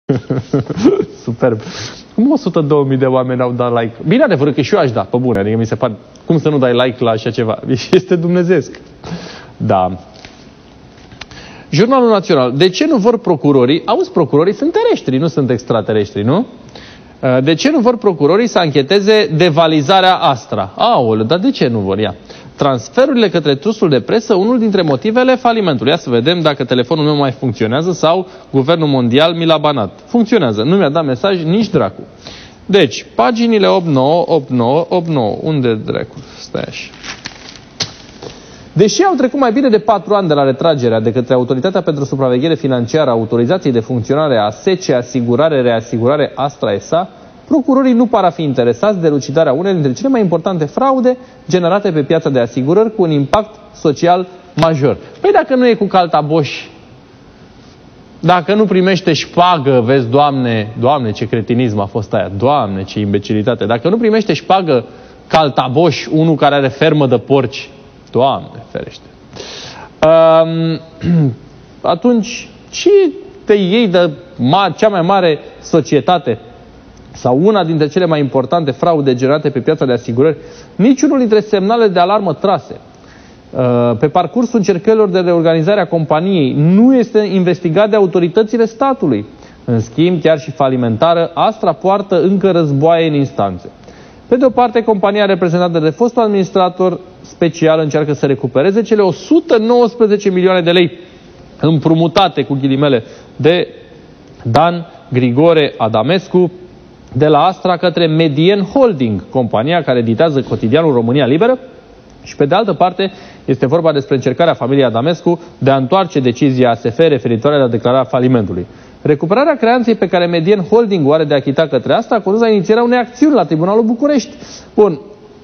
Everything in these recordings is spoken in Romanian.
Superb. Cum 102.000 de oameni au dat like? Bine, adevărul că și eu aș da, pe bune. Adică mi se pare, cum să nu dai like la așa ceva? Este dumnezeesc. Da. Jurnalul Național. De ce nu vor procurorii? Auzi, procurorii sunt terestri, nu sunt extraterestri, nu? De ce nu vor procurorii să ancheteze devalizarea Astra? Aoleu, dar de ce nu vor? Ia. Transferurile către trusul de presă, unul dintre motivele falimentului. Ia să vedem dacă telefonul meu mai funcționează sau Guvernul Mondial mi l-a banat. Funcționează. Nu mi-a dat mesaj nici dracu. Deci, paginile 89, 89, 89. Unde dracu? Stai așa. Deși au trecut mai bine de 4 ani de la retragerea de către Autoritatea pentru Supraveghere Financiară a autorizației de funcționare a SECE Asigurare-Reasigurare Astra SA, procurorii nu par a fi interesați de elucidarea unei dintre cele mai importante fraude generate pe piața de asigurări cu un impact social major. Păi dacă nu e cu caltaboși, dacă nu primește șpagă, vezi, Doamne, ce cretinism a fost aia, Doamne, ce imbecilitate, dacă nu primește șpagă caltaboși, unul care are fermă de porci, Doamne, ferește. Atunci, ce te iei de cea mai mare societate sau una dintre cele mai importante fraude generate pe piața de asigurări? Niciunul dintre semnalele de alarmă trase pe parcursul încercărilor de reorganizare a companiei nu este investigat de autoritățile statului. În schimb, chiar și falimentară, Astra poartă încă războaie în instanțe. Pe de o parte, compania reprezentată de fostul administrator special încearcă să recupereze cele 119 milioane de lei împrumutate, cu ghilimele, de Dan Grigore Adamescu de la Astra către Medien Holding, compania care editează cotidianul România Liberă, și pe de altă parte este vorba despre încercarea familiei Adamescu de a întoarce decizia ASF referitoare la declararea falimentului. Recuperarea creanței pe care Medien Holding o are de achitat către asta a condus la inițierea unei acțiuni la Tribunalul București. Bun.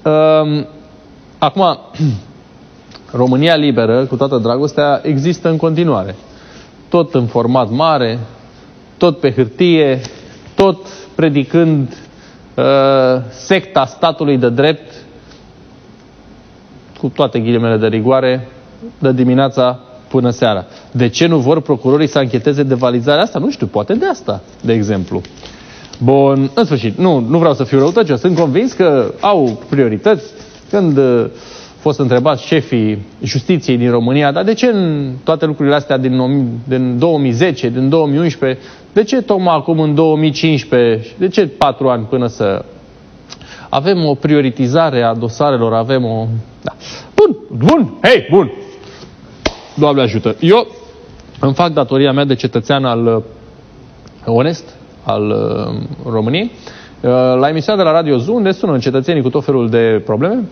Acum, România Liberă, cu toată dragostea, există în continuare. Tot în format mare, tot pe hârtie, tot predicând secta statului de drept, cu toate ghilimele de rigoare, de dimineața până seara. De ce nu vor procurorii să ancheteze devalizarea asta? Nu știu, poate de asta, de exemplu. Bun, în sfârșit, nu vreau să fiu răutăcios, sunt convins că au priorități. Când fost întrebați șefii justiției din România, dar de ce în toate lucrurile astea din 2010, din 2011, de ce tocmai acum în 2015, de ce 4 ani până să avem o prioritizare a dosarelor, avem o... Da. Bun! Doamne ajută! Eu îmi fac datoria mea de cetățean onest al României, la emisiunea de la Radio Zoo, unde sună cetățenii cu tot felul de probleme,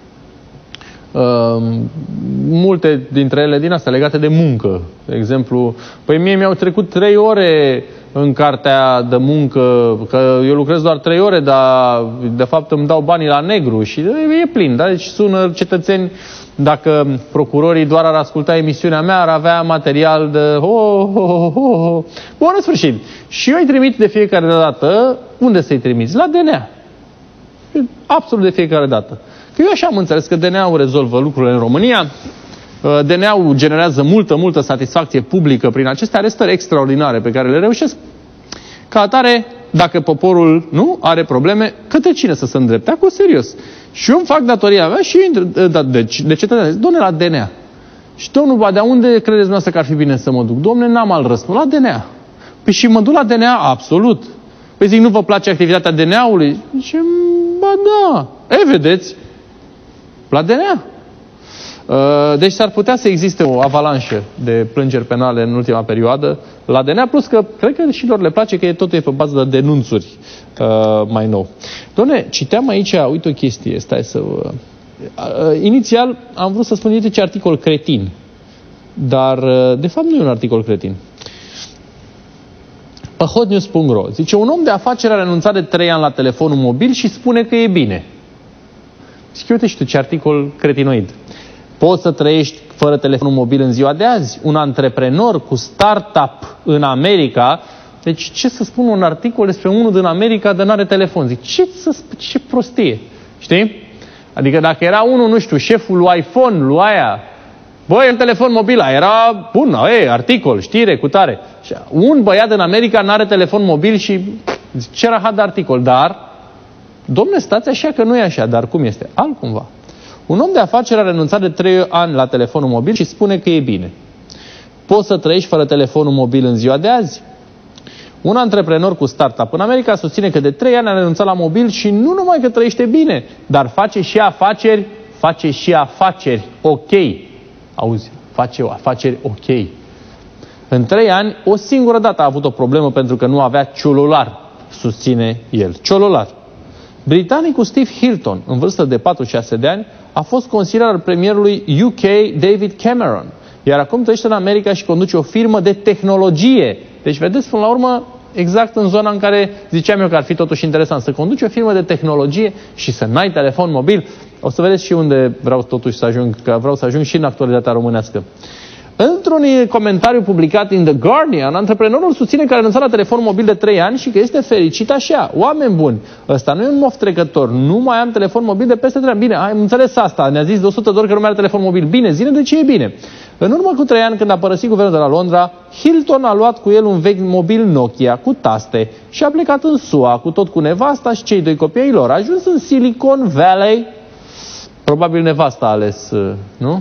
multe dintre ele din astea legate de muncă. De exemplu, păi mie mi-au trecut 3 ore în cartea de muncă, că eu lucrez doar 3 ore, dar de fapt îmi dau banii la negru și e plin. Da? Deci sună cetățeni, dacă procurorii doar ar asculta emisiunea mea, ar avea material de Bun, în sfârșit. Și eu îi trimit de fiecare dată. Unde să-i trimiți? La DNA. Absolut de fiecare dată. Că eu așa am înțeles că DNA-ul rezolvă lucrurile în România. DNA-ul generează multă satisfacție publică prin aceste arestări extraordinare pe care le reușesc. Ca atare, dacă poporul nu are probleme, către cine să se îndrepte? Acum, serios. Și eu îmi fac datoria mea și de cetățean. Dom'le, la DNA. Și domnul, de unde credeți dumneavoastră că ar fi bine să mă duc? Dom'le, n-am alt răspuns. La DNA. Păi și mă duc la DNA? Absolut. Păi zic, nu vă place activitatea DNA-ului? Zice, ba da. Vedeți? La DNA. Deci s-ar putea să existe o avalanșă de plângeri penale în ultima perioadă la DNA, plus că cred că și lor le place că totul e pe bază de denunțuri mai nou. Doamne, citeam aici, uite o chestie, stai să vă... Inițial am vrut să spun, uite ce articol cretin, dar de fapt nu e un articol cretin. Pe hotnews.ro zice, un om de afaceri a renunțat de 3 ani la telefonul mobil și spune că e bine. Zic, uite și tu ce articol cretinoid. Poți să trăiești fără telefonul mobil în ziua de azi? Un antreprenor cu startup în America, deci ce să spun un articol despre unul din America de n-are telefon? Zic, ce prostie, știi? Adică dacă era unul, nu știu, șeful lui iPhone, lui aia, Băi, în telefon mobil era bun, articol, știre, cutare. Un băiat în America n-are telefon mobil și ce rahat de articol, dar, dom'le, stați așa că nu e așa, dar cum este? Altcumva. Un om de afaceri a renunțat de 3 ani la telefonul mobil și spune că e bine. Poți să trăiești fără telefonul mobil în ziua de azi? Un antreprenor cu startup în America susține că de 3 ani a renunțat la mobil și nu numai că trăiește bine, dar face și afaceri ok. Auzi, face afaceri ok. În 3 ani, o singură dată a avut o problemă pentru că nu avea celular, susține el. Celular. Britanicul Steve Hilton, în vârstă de 46 de ani, a fost consilier al premierului UK David Cameron. Iar acum trăiește în America și conduce o firmă de tehnologie. Deci, vedeți, până la urmă, exact în zona în care ziceam eu că ar fi totuși interesant. Să conduci o firmă de tehnologie și să n-ai telefon mobil. O să vedeți și unde vreau totuși să ajung, că vreau să ajung și în actualitatea românească. Într-un comentariu publicat în The Guardian, antreprenorul susține că a renunțat la telefonul mobil de 3 ani și că este fericit așa. Oameni buni, ăsta nu e un moft trecător. Nu mai am telefon mobil de peste 3 ani. Bine, am înțeles asta. Ne-a zis de 100 de ori că nu mai are telefon mobil. Bine, zine de ce e bine. În urmă cu 3 ani, când a părăsit guvernul de la Londra, Hilton a luat cu el un vechi mobil Nokia cu taste și a plecat în SUA, cu nevasta și cei 2 copii ai lor. A ajuns în Silicon Valley. Probabil nevasta a ales, nu?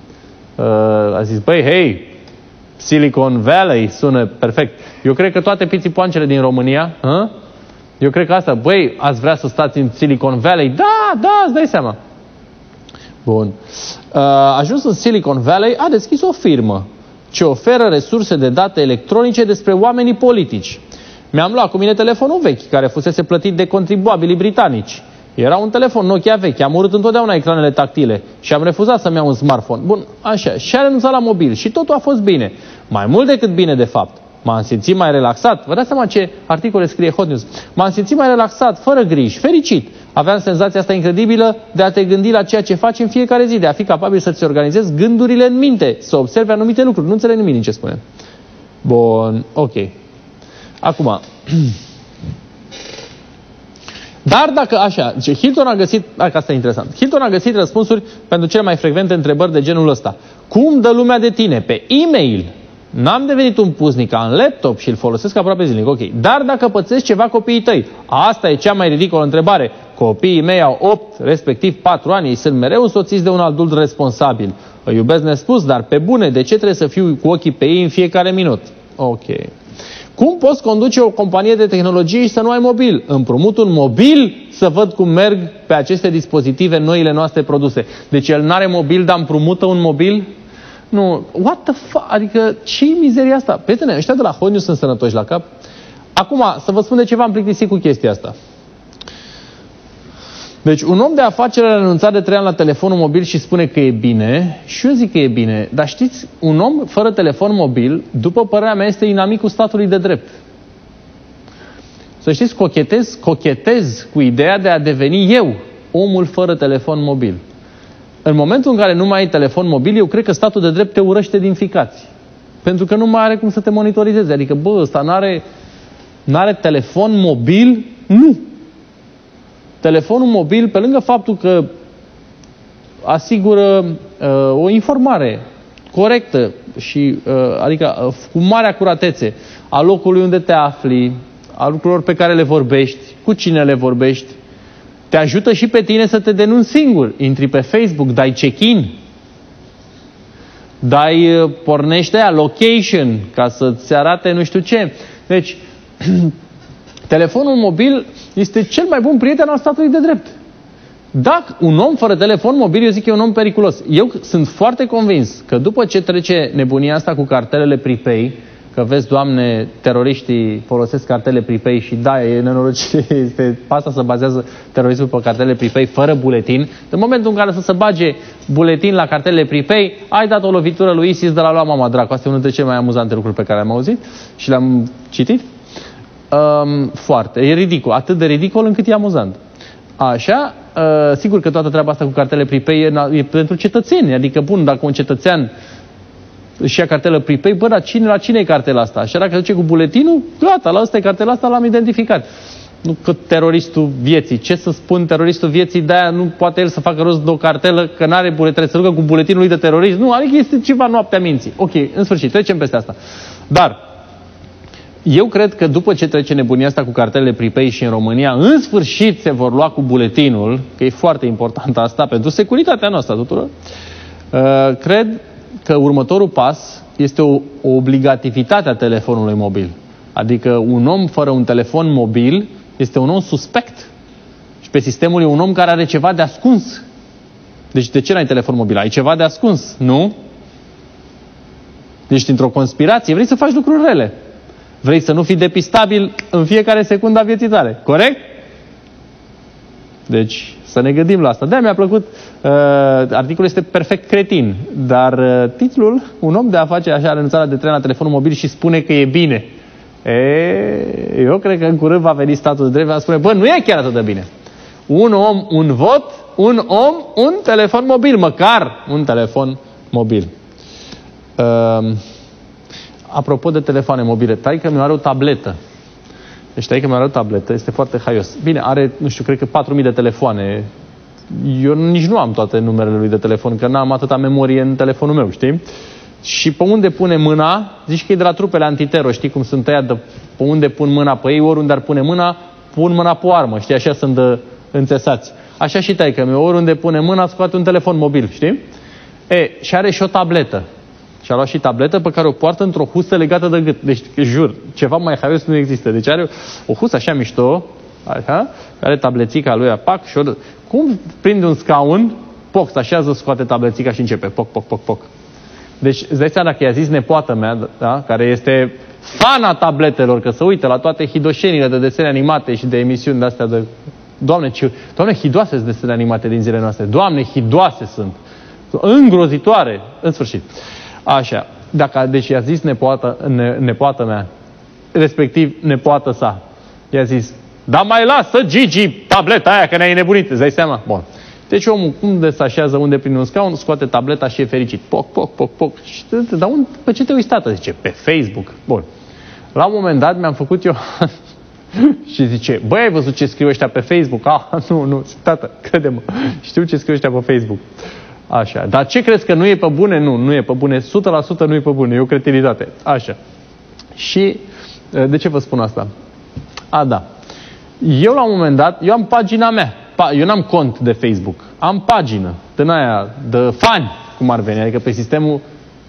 A zis, băi, hei, Silicon Valley sună perfect. Eu cred că toate pițipoancele din România, eu cred că asta, băi, ați vrea să stați în Silicon Valley? Da, îți dai seama. Bun. A ajuns în Silicon Valley, a deschis o firmă ce oferă resurse de date electronice despre oamenii politici. Mi-am luat cu mine telefonul vechi, care fusese plătit de contribuabilii britanici. Era un telefon Nokia vechi, am urât întotdeauna ecranele tactile și am refuzat să-mi iau un smartphone. Bun, așa, și a renunțat la mobil și totul a fost bine. Mai mult decât bine, de fapt. M-am simțit mai relaxat. Vă dați seama ce articole scrie Hot News. M-am simțit mai relaxat, fără griji, fericit. Aveam senzația asta incredibilă de a te gândi la ceea ce faci în fiecare zi, de a fi capabil să-ți organizezi gândurile în minte, să observi anumite lucruri. Nu înțeleg nimic din ce spune. Bun, ok. Acum... Dar dacă, așa, Hilton a găsit, asta e interesant, Hilton a găsit răspunsuri pentru cele mai frecvente întrebări de genul ăsta. Cum dă lumea de tine? Pe e-mail. N-am devenit un puznic, am laptop și îl folosesc aproape zilnic. Ok. Dar dacă pățesc ceva copiii tăi? Asta e cea mai ridicolă întrebare. Copiii mei au 8, respectiv 4 ani, ei sunt mereu însoțiți de un adult responsabil. Îi iubesc nespus, dar pe bune, de ce trebuie să fiu cu ochii pe ei în fiecare minut? Ok. Cum poți conduce o companie de tehnologie și să nu ai mobil? Împrumut un mobil să văd cum merg pe aceste dispozitive noile noastre produse. Deci el n-are mobil, dar împrumută un mobil? Nu. What the fuck? Adică ce-i mizeria asta? Prietene, ăștia de la Hot News sunt sănătoși la cap? Acum, să vă spun de ce v-am plictisit cu chestia asta. Deci, un om de afaceri a renunțat de 3 ani la telefonul mobil și spune că e bine. Și eu zic că e bine. Dar știți, un om fără telefon mobil, după părerea mea, este inamicul statului de drept. Să știți, cochetez cu ideea de a deveni eu omul fără telefon mobil. În momentul în care nu mai ai telefon mobil, eu cred că statul de drept te urăște din ficați. Pentru că nu mai are cum să te monitorizeze. Adică, bă, ăsta n-are telefon mobil? Nu. Telefonul mobil, pe lângă faptul că asigură o informare corectă și adică cu mare acuratețe a locului unde te afli, a lucrurilor pe care le vorbești, cu cine le vorbești, te ajută și pe tine să te denunți singur. Intri pe Facebook, dai check-in, pornește aia, location, ca să-ți arate nu știu ce. Deci, telefonul mobil este cel mai bun prieten al statului de drept. Dacă un om fără telefon mobil, eu zic că e un om periculos. Eu sunt foarte convins că după ce trece nebunia asta cu cartelele prepay, că vezi, Doamne, teroriștii folosesc cartele prepay și da, e nenorocire, pe asta se bazează terorismul pe cartele prepay fără buletin. În momentul în care să se bage buletin la cartelele prepay, ai dat o lovitură lui ISIS de la lua mama dracu. Asta e unul dintre cele mai amuzante lucruri pe care le-am auzit și le-am citit. Foarte. E ridicol. Atât de ridicol încât e amuzant. Așa, sigur că toată treaba asta cu cartele prepay e pentru cetățeni. Adică, bun, dacă un cetățean își ia cartelă prepay, bă, dar la cine e cartela asta? Așa, dacă duce cu buletinul, gata, la ăsta e cartela asta, l-am identificat. Nu că teroristul vieții. Ce să spun teroristul vieții? De-aia nu poate el să facă rost de o cartelă, că n-are buletin, să ducă cu buletinul lui de terorist. Nu, adică este ceva noaptea minții. Ok, în sfârșit, trecem peste asta. Dar eu cred că după ce trece nebunia asta cu cartelele prepaid și în România, în sfârșit se vor lua cu buletinul, că e foarte important asta pentru securitatea noastră tuturor, cred că următorul pas este o obligativitate a telefonului mobil. Adică un om fără un telefon mobil este un om suspect. Și pe sistemul e un om care are ceva de ascuns. Deci de ce n-ai telefon mobil? Ai ceva de ascuns, nu? Deci într-o conspirație vrei să faci lucruri rele. Vrei să nu fii depistabil în fiecare secundă a vieții tale. Corect? Deci să ne gândim la asta. De-aia mi-a plăcut, articolul este perfect cretin, dar titlul, un om de afaceri așa a renunțat de tren la telefonul mobil și spune că e bine. Eu cred că în curând va veni statul de drept și va spune, bă, nu e chiar atât de bine. Un om, un vot, un om, un telefon mobil, măcar un telefon mobil. Apropo de telefoane mobile, taică mi are o tabletă. Deci taică mi are o tabletă, este foarte haios. Bine, are, nu știu, cred că 4.000 de telefoane. Eu nici nu am toate numerele lui de telefon, că n-am atâta memorie în telefonul meu, știi? Și pe unde pune mâna, zici că e de la trupele antitero, știi cum sunt ăia, de pe unde pun mâna pe ei, oriunde ar pune mâna, pun mâna pe o armă, știi, așa sunt de înțesați. Așa și taică-mi, oriunde pune mâna, scoate un telefon mobil, știi? Și are și o tabletă. Și a luat și tabletă pe care o poartă într-o husă legată de gât. Deci, jur, ceva mai haios nu există. Deci are o husă așa mișto, așa, are tablețica lui, pac, și cum prinde un scaun, poc, se așează, scoate tablețica și începe, poc, poc, poc, poc. Deci, îți dai seama că i-a zis nepoată mea, da, care este fana tabletelor, că se uită la toate hidoșenile de desene animate și de emisiuni de astea de... Doamne, hidoase sunt desene animate din zilele noastre. Doamne, hidoase sunt. Îngrozitoare, în sfârșit. Așa, deci i-a zis nepoată mea, respectiv nepoată sa, i-a zis, dar mai lasă, Gigi, tableta aia, că ne-ai nebunit, îți dai seama? Bun. Deci omul, cum se așează unde prin un scaun, scoate tableta și e fericit. Poc, poc, poc, poc. Și, dar pe ce te uiți, tată? Zice, pe Facebook. Bun. La un moment dat mi-am făcut eu și zice, băi, ai văzut ce scriu ăștia pe Facebook? Nu, tată, crede-mă, știu ce scriu ăștia pe Facebook. Așa. Dar ce crezi că nu e pe bune? Nu e pe bune. 100% nu e pe bune. E o cretinitate. Așa. Și de ce vă spun asta? Da. Eu la un moment dat, eu am pagina mea. Eu n-am cont de Facebook. Am pagină din aia, de fani, cum ar veni. Adică pe sistemul,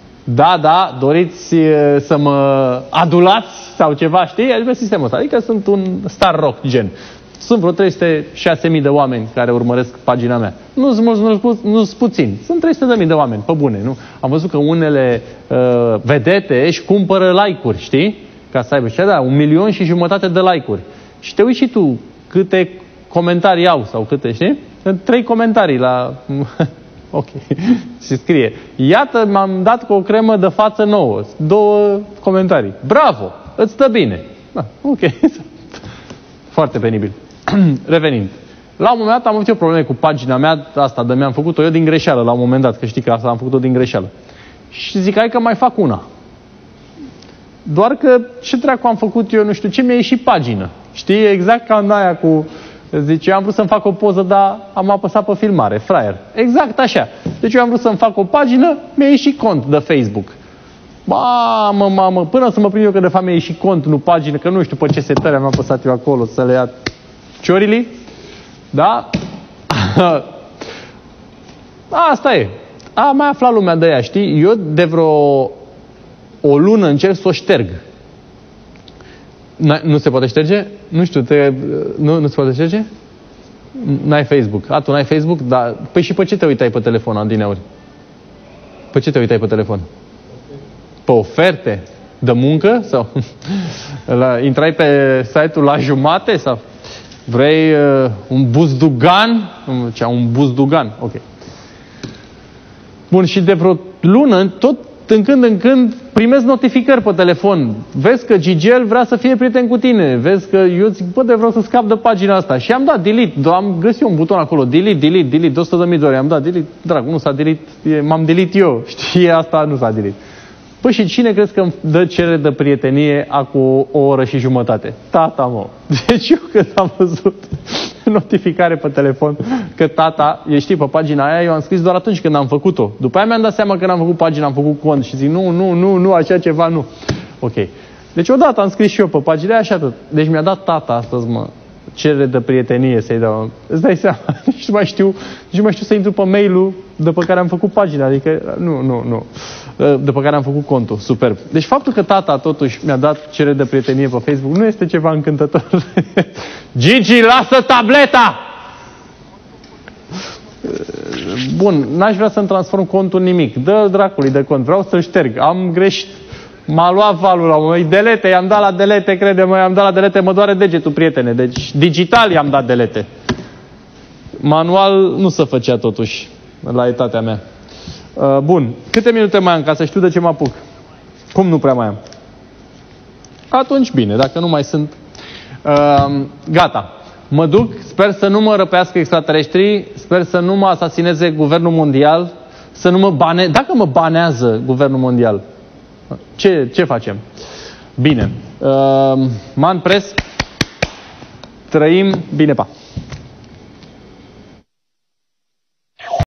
da, doriți să mă adulați sau ceva, știi? Adică pe sistemul ăsta. Adică sunt un star rock, gen. Sunt vreo 306.000 de oameni care urmăresc pagina mea. Nu sunt mulți, nu sunt puțini. Sunt 300.000 de oameni, pe bune, nu? Am văzut că unele vedete își cumpără like-uri, știi? Ca să aibă. Și 1,5 milion de like-uri. Și te uiți și tu câte comentarii au sau câte, știi? 3 comentarii la... ok. Și scrie. Iată, m-am dat cu o cremă de față nouă. 2 comentarii. Bravo! Îți stă bine. Ok. Foarte penibil. Revenind. La un moment dat am avut eu probleme cu pagina mea asta, de mi-am făcut-o eu din greșeală la un moment dat, că știi că asta am făcut-o din greșeală. Și zic, hai că mai fac una. Doar că ce dracu am făcut eu, nu știu ce, mi-a ieșit pagină. Știi, exact ca în aia cu... Zice, eu am vrut să-mi fac o poză, dar am apăsat pe filmare, fraier. Exact așa. Deci eu am vrut să-mi fac o pagină, mi-a ieșit cont de Facebook. Mamă, până să mă prind eu că de fapt mi-a ieșit cont, nu pagină, că nu știu pe ce setări am apăsat eu acolo să le ia ciorilii. Da? Asta e. Am mai aflat lumea de ea, știi? Eu de vreo o lună încerc să o șterg. Nu se poate șterge? Nu știu, nu se poate șterge? N-ai Facebook. Tu n-ai Facebook? Da. Păi și pe ce te uitai pe telefon, adineauri? Pe ce te uitai pe telefon? Pe oferte de muncă? Sau intrai pe site-ul La Jumate? Sau vrei un buzdugan? Un buzdugan, ok. Bun, și de vreo lună, tot în când primesc notificări pe telefon. Vezi că Gigel vrea să fie prieten cu tine. Vezi că eu zic, bă, vreau să scap de pagina asta. Și am dat delete. Am găsit un buton acolo. Delete, de 100.000 de ori. Am dat delete. Drag, nu s-a delete. M-am delete eu. Știi, asta nu s-a delete. Păi și cine crezi că îmi dă cerere de prietenie acum o oră și jumătate? Tata, mă. Deci eu când am văzut notificare pe telefon că tata, știi, pe pagina aia, eu am scris doar atunci când am făcut-o. După aia mi-am dat seama că n-am făcut pagina, am făcut cont și zic nu, așa ceva nu. Ok. Deci odată am scris și eu pe pagina aia și atât. Deci mi-a dat tata astăzi, mă, cerere de prietenie să-i dau. Îți dai seama? Nici nu mai știu să intru pe mail-ul după care am făcut pagina. Adică, nu. După care am făcut contul. Superb. Deci faptul că tata totuși mi-a dat cerere de prietenie pe Facebook nu este ceva încântător. Gigi, lasă tableta! Bun, n-aș vrea să-mi transform contul în nimic. Dă dracului de cont. Vreau să-l șterg. Am greșit. M-a luat valul la un delete, i-am dat la delete, crede-mă, i-am dat la delete, mă doare degetul, prietene. Deci, digital i-am dat delete. Manual nu se făcea totuși, la etatea mea. Bun, câte minute mai am ca să știu de ce mă apuc? Cum nu prea mai am? Atunci bine, dacă nu mai sunt... Gata. Mă duc, sper să nu mă răpească extraterestrii, sper să nu mă asasineze guvernul mondial, să nu mă bane... Dacă mă banează guvernul mondial, ce facem? Bine. Man Press. Trăim. Bine, pa.